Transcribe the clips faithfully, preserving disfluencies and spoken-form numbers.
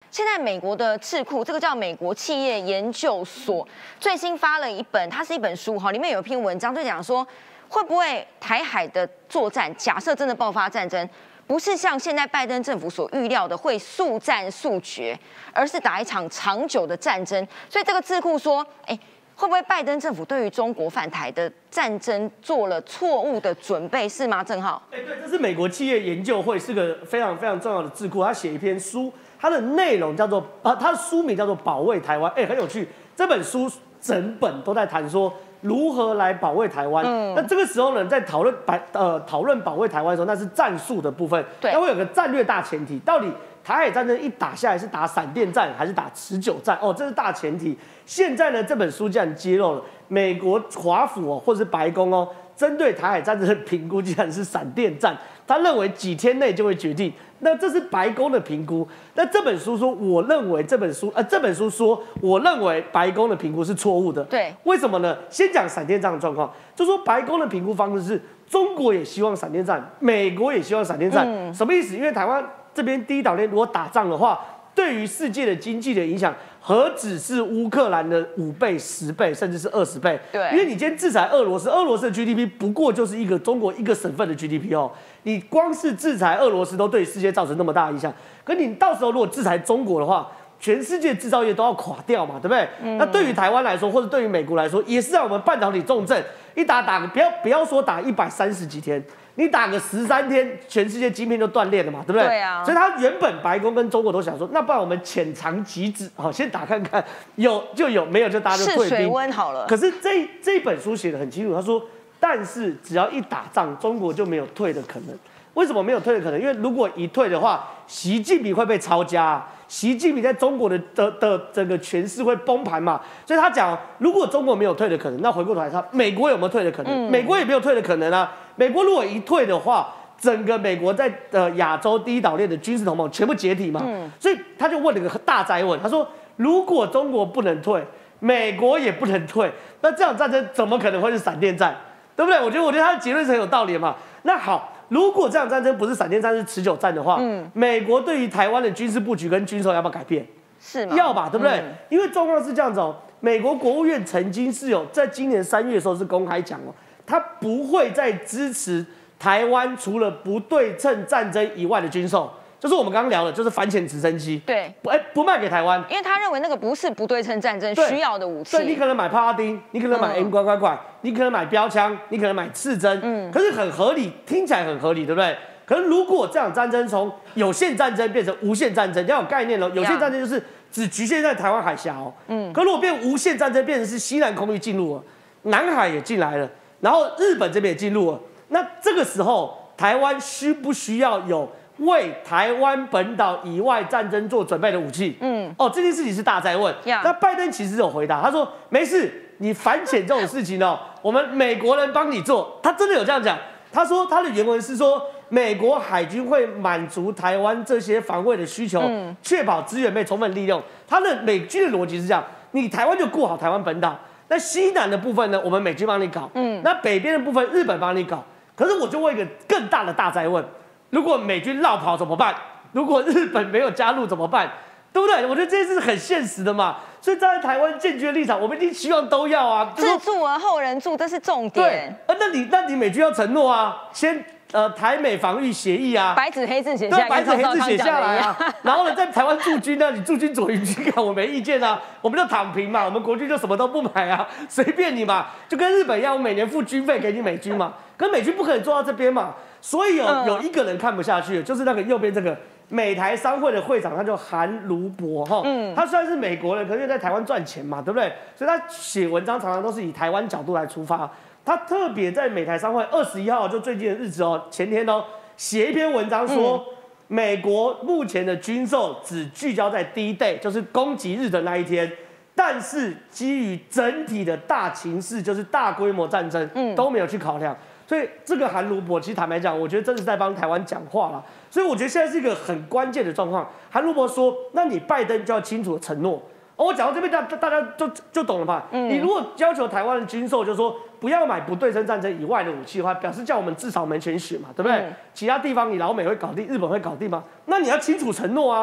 现在美国的智库，这个叫美国企业研究所，最新发了一本，它是一本书哈，里面有一篇文章就讲说，会不会台海的作战，假设真的爆发战争，不是像现在拜登政府所预料的会速战速决，而是打一场长久的战争。所以这个智库说，哎。会不会拜登政府对于中国反台的战争做了错误的准备，是吗？郑浩？ 哎，对，这是美国企业研究会，是个非常非常重要的智库。他写一篇书，它的内容叫做啊，它的书名叫做《保卫台湾》。哎，很有趣。这本书整本都在谈说如何来保卫台湾。嗯，那这个时候呢，在讨论白呃讨论保卫台湾的时候，那是战术的部分。对，那会有个战略大前提，到底台海战争一打下来是打闪电战还是打持久战？哦，这是大前提。现在呢，这本书竟然揭露了美国华府哦，或者是白宫哦，针对台海战争的评估竟然是闪电战。他认为几天内就会决定。那这是白宫的评估。那这本书说，我认为这本书呃，这本书说，我认为白宫的评估是错误的。 对， 为什么呢？先讲闪电战的状况，就说白宫的评估方式是中国也希望闪电战，美国也希望闪电战。嗯、什么意思？因为台湾这边第一岛链如果打仗的话，对于世界的经济的影响，何止是乌克兰的五倍、十倍，甚至是二十倍？对，因为你今天制裁俄罗斯，俄罗斯的 G D P 不过就是一个中国一个省份的 G D P 哦。你光是制裁俄罗斯都对世界造成那么大的影响，可你到时候如果制裁中国的话，全世界制造业都要垮掉嘛，对不对？嗯、那对于台湾来说，或者对于美国来说，也是让我们半导体重镇，一打打不要不要说打一百三十几天。你打个十三天，全世界晶片就断裂了嘛，对不对？ 对啊。 所以他原本白宫跟中国都想说，那不然我们浅尝即止，好，先打看看，有就有，没有就大家就退兵。 试水温好了。 可是这这本书写得很清楚，他说，但是只要一打仗，中国就没有退的可能。为什么没有退的可能？因为如果一退的话，习近平会被抄家、啊。习近平在中国的的的整个权势会崩盘嘛，所以他讲，如果中国没有退的可能，那回过头来看，美国有没有退的可能？嗯、美国也没有退的可能啊。美国如果一退的话，整个美国在呃亚洲第一岛链的军事同盟全部解体嘛。嗯、所以他就问了个大哉问，他说，如果中国不能退，美国也不能退，那这场战争怎么可能会是闪电战？对不对？我觉得，我觉得他的结论是很有道理的嘛。那好。如果这场战争不是闪电战，是持久战的话，嗯，美国对于台湾的军事布局跟军售要不要改变？ 是吗？ 要吧，对不对？ 嗯、 因为状况是这样子哦，美国国务院曾经是有在今年三月的时候是公开讲哦，他不会再支持台湾除了不对称战争以外的军售。就是我们刚刚聊的，就是反潜直升机， 对， 不，哎，不卖给台湾， 因为他认为那个不是不对称战争需要的武器。 对，你可能买帕拉丁，你可能买 M 拐拐拐，你可能买标枪，你可能买刺针，嗯，可是很合理，听起来很合理，对不对？可是如果这场战争从有限战争变成无限战争，要有概念哦。有限战争就是只局限在台湾海峡哦，嗯，可如果变无限战争，变成是西南空域进入了，南海也进来了，然后日本这边也进入了，那这个时候台湾需不需要有为台湾本岛以外战争做准备的武器？嗯，哦，这件事情是大哉问。Yeah. 那拜登其实有回答，他说没事，你反潜这种事情哦，我们美国人帮你做。他真的有这样讲。他说他的原文是说，美国海军会满足台湾这些防卫的需求，嗯、确保资源被充分利用。他的美军的逻辑是这样：你台湾就顾好台湾本岛，那西南的部分呢，我们美军帮你搞，嗯，那北边的部分日本帮你搞。可是我就问一个更大的大哉问。如果美军绕跑怎么办？如果日本没有加入怎么办？对不对？我觉得这件事是很现实的嘛。所以站在台湾建军的立场，我们一定希望都要啊。 自助而后人助，这是重点。 对，呃，那你那你美军要承诺啊，先呃台美防御协议啊， 白纸黑字写下来， 对，白纸黑字写下来啊。然后呢，在台湾驻军呢，你驻军左营军港我没意见啊，我们就躺平嘛，我们国军就什么都不买啊，随便你嘛，就跟日本一样，我每年付军费给你美军嘛，可是美军不可能做到这边嘛。所以有有一个人看不下去，就是那个右边这个美台商会的会长，他叫韩卢博哈，嗯，他虽然是美国人，可是在台湾赚钱嘛，对不对？所以他写文章常常都是以台湾角度来出发。他特别在美台商会二十一号，就最近的日子哦，前天哦，写一篇文章说，嗯、美国目前的军售只聚焦在第一 day， 就是攻击日的那一天。但是基于整体的大情势，就是大规模战争，嗯，都没有去考量。所以这个韩卢博其实坦白讲，我觉得真的是在帮台湾讲话了。所以我觉得现在是一个很关键的状况。韩卢博说：“那你拜登就要清楚的承诺。”哦，我讲到这边，大大家就就懂了吧？嗯，你如果要求台湾的军售，就是说不要买不对称战争以外的武器的话，表示叫我们至少门前雪嘛，对不对？嗯、其他地方你老美会搞定，日本会搞定吗？那你要清楚承诺啊！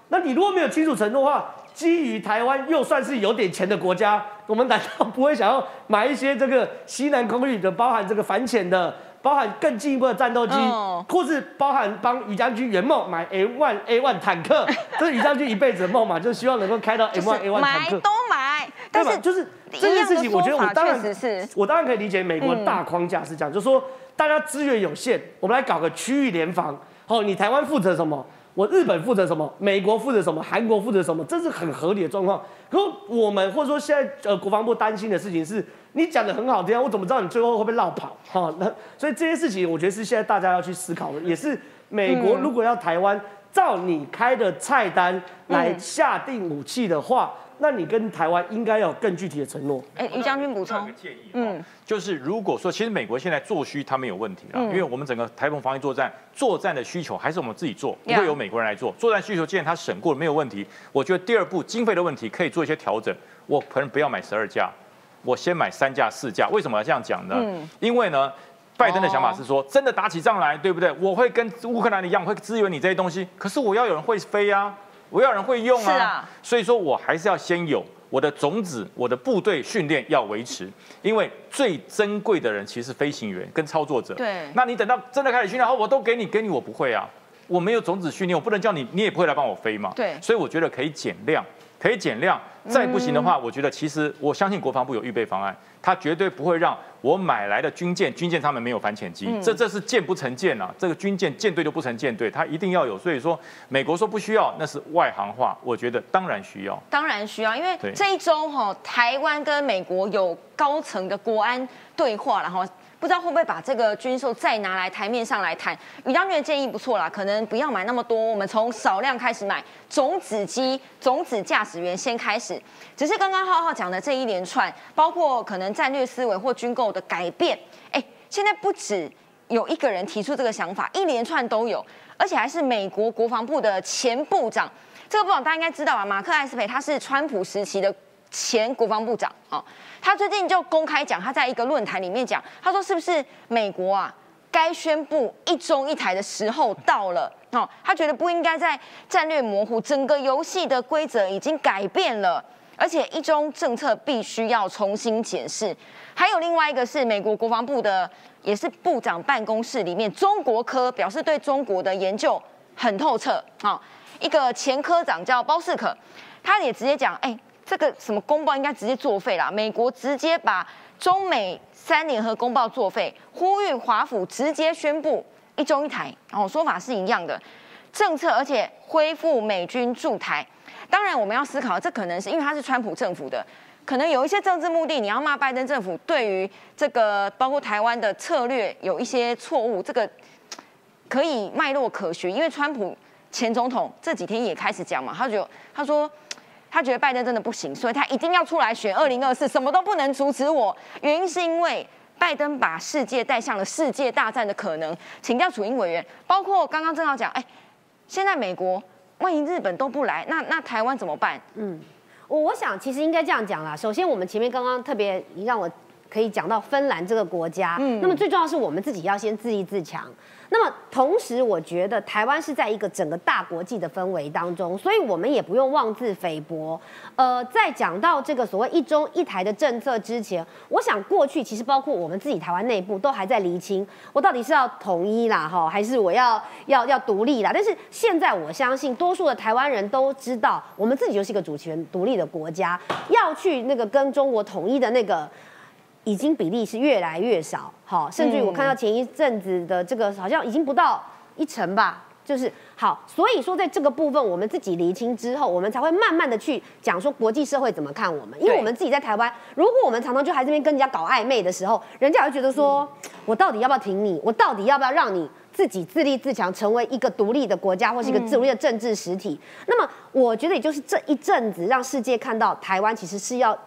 那你如果没有清楚承诺的话，基于台湾又算是有点钱的国家，我们难道不会想要买一些这个西南空域的，包含这个反潜的，包含更进一步的战斗机，哦、或是包含帮于将军圆梦买 A 一 A 一 坦克，这是于将军一辈子的梦嘛，就希望能够开到 A 一 A 一 坦克， 买都买，但是就是这件事情，我觉得我当然是， 我当然可以理解美国大框架是这样，嗯、就是说大家资源有限，我们来搞个区域联防，好，你台湾负责什么？我日本负责什么？美国负责什么？韩国负责什么？这是很合理的状况。可是我们或者说现在呃国防部担心的事情是，你讲的很好听，我怎么知道你最后会不会落跑？哈，那所以这些事情，我觉得是现在大家要去思考的，也是美国如果要台湾照你开的菜单来下定武器的话。嗯，那你跟台湾应该要有更具体的承诺。 哎，于将军补充。 建议，嗯，就是如果说，其实美国现在做需他们有问题了，因为我们整个台澎防疫作战作战的需求还是我们自己做，不会由美国人来做。作战需求既然他审过了没有问题，我觉得第二步经费的问题可以做一些调整。我可能不要买十二架，我先买三架、四架。为什么要这样讲呢？嗯，因为呢，拜登的想法是说，真的打起仗来，对不对？我会跟乌克兰一样，会支援你这些东西。可是我要有人会飞啊。我要人会用啊，啊所以说我还是要先有我的种子，我的部队训练要维持，因为最珍贵的人其实是飞行员跟操作者。 对， 那你等到真的开始训练后，我都给你，给你我不会啊，我没有种子训练，我不能叫你，你也不会来帮我飞嘛。 对， 所以我觉得可以减量，可以减量。再不行的话，我觉得其实我相信国防部有预备方案，他绝对不会让我买来的军舰，军舰他们没有反潜机，嗯、这这是舰不成舰啊，这个军舰舰队就不成舰队，他一定要有。所以说，美国说不需要，那是外行话，我觉得当然需要， 当然需要，因为这一周哈，台湾跟美国有高层的国安对话，然后。不知道会不会把这个军售再拿来台面上来谈？于将军的建议不错啦，可能不要买那么多，我们从少量开始买，种子机、种子驾驶员先开始。只是刚刚浩浩讲的这一连串，包括可能战略思维或军购的改变，哎，现在不止有一个人提出这个想法，一连串都有，而且还是美国国防部的前部长。这个部长大家应该知道吧？马克·艾斯培，他是川普时期的前国防部长啊。他最近就公开讲，他在一个论坛里面讲，他说是不是美国啊，该宣布一中一台的时候到了？哦，他觉得不应该再战略模糊，整个游戏的规则已经改变了，而且一中政策必须要重新检视。还有另外一个是美国国防部的，也是部长办公室里面中国科表示对中国的研究很透彻。好，一个前科长叫包士可，他也直接讲，哎。这个什么公报应该直接作废啦！美国直接把中美三联合公报作废，呼吁华府直接宣布一中一台，然后说法是一样的政策，而且恢复美军驻台。当然，我们要思考，这可能是因为他是川普政府的，可能有一些政治目的，你要骂拜登政府对于这个包括台湾的策略有一些错误，这个可以脉络可循。因为川普前总统这几天也开始讲嘛，他就他说。他觉得拜登真的不行，所以他一定要出来选二零二四，什么都不能阻止我。原因是因为拜登把世界带向了世界大战的可能。请教楚英委员，包括刚刚正要讲，哎，现在美国万一日本都不来，那那台湾怎么办？ 嗯，我我想其实应该这样讲啦。首先，我们前面刚刚特别让我可以讲到芬兰这个国家，嗯，那么最重要的是我们自己要先自立自强。那么同时，我觉得台湾是在一个整个大国际的氛围当中，所以我们也不用妄自菲薄。呃，在讲到这个所谓一中一台的政策之前，我想过去其实包括我们自己台湾内部都还在厘清，我到底是要统一啦，哈，还是我要要要独立啦？但是现在我相信，多数的台湾人都知道，我们自己就是一个主权独立的国家，要去那个跟中国统一的那个。已经比例是越来越少，好，甚至于我看到前一阵子的这个好像已经不到一成吧，就是好，所以说在这个部分我们自己厘清之后，我们才会慢慢的去讲说国际社会怎么看我们，因为我们自己在台湾，如果我们常常就还这边跟人家搞暧昧的时候，人家会觉得说，我到底要不要挺你，我到底要不要让你自己自立自强，成为一个独立的国家或是一个独立的政治实体？那么我觉得也就是这一阵子让世界看到台湾其实是要。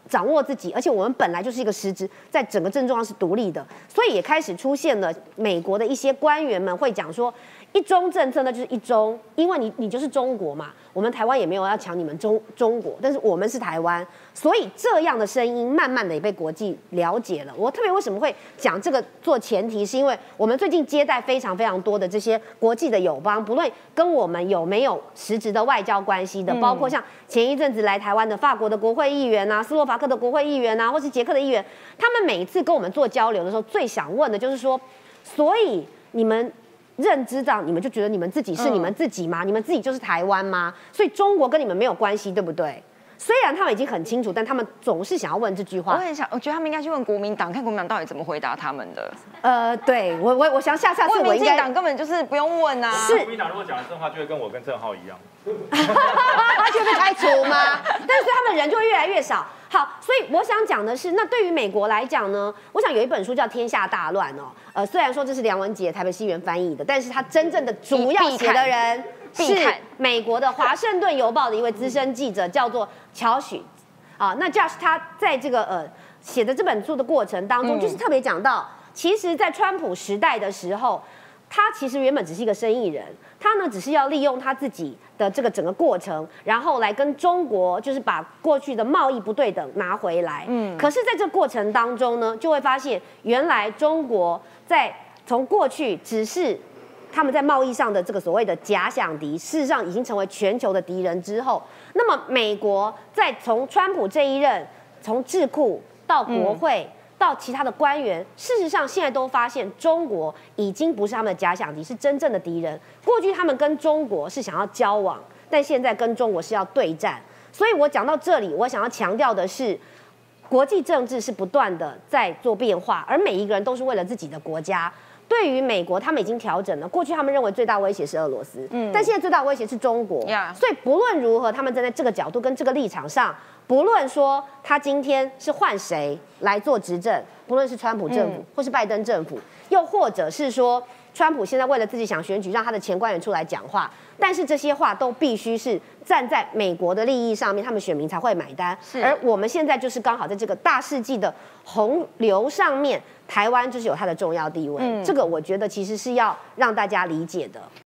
掌握自己，而且我们本来就是一个实质，在整个症状上是独立的，所以也开始出现了美国的一些官员们会讲说，一中政策呢就是一中，因为你你就是中国嘛，我们台湾也没有要抢你们中中国，但是我们是台湾，所以这样的声音慢慢的也被国际了解了。我特别为什么会讲这个做前提，是因为我们最近接待非常非常多的这些国际的友邦，不论跟我们有没有实质的外交关系的，包括像前一阵子来台湾的法国的国会议员啊、斯洛伐克的国会议员啊，或是捷克的议员，他们每一次跟我们做交流的时候，最想问的就是说，所以你们认知到，你们就觉得你们自己是你们自己吗？嗯、你们自己就是台湾吗？所以中国跟你们没有关系，对不对？虽然他们已经很清楚，但他们总是想要问这句话。 我很想，我觉得他们应该去问国民党，看国民党到底怎么回答他们的。 呃，对我我我想下下次我应该。 民进党根本就是不用问啊。 是国民党如果讲的真话，就会跟我跟郑浩一样， 他就会被开除吗？但是他们人就会越来越少。好，所以我想讲的是，那对于美国来讲呢，我想有一本书叫《天下大乱》哦，呃，虽然说这是梁文杰台北西园翻译的，但是他真正的主要写的人是美国的《华盛顿邮报》的一位资深记者，叫做乔许。啊，那 Josh 他在这个呃写的这本书的过程当中，就是特别讲到，其实，在川普时代的时候，他其实原本只是一个生意人，他呢只是要利用他自己的这个整个过程，然后来跟中国就是把过去的贸易不对等拿回来。嗯，可是在这个过程当中呢，就会发现原来中国在从过去只是他们在贸易上的这个所谓的假想敌，事实上已经成为全球的敌人之后，那么美国在从川普这一任，从智库到国会。嗯到其他的官员，事实上现在都发现中国已经不是他们的假想敌，是真正的敌人。过去他们跟中国是想要交往，但现在跟中国是要对战。所以我讲到这里，我想要强调的是，国际政治是不断的在做变化，而每一个人都是为了自己的国家。对于美国，他们已经调整了。过去他们认为最大威胁是俄罗斯，嗯，但现在最大威胁是中国。Yeah. 所以不论如何，他们站在这个角度跟这个立场上，不论说他今天是换谁来做执政，不论是川普政府、嗯、或是拜登政府，又或者是说川普现在为了自己想选举，让他的前官员出来讲话，但是这些话都必须是站在美国的利益上面，他们选民才会买单。而我们现在就是刚好在这个大世纪的洪流上面，台湾就是有它的重要地位。嗯，这个我觉得其实是要让大家理解的。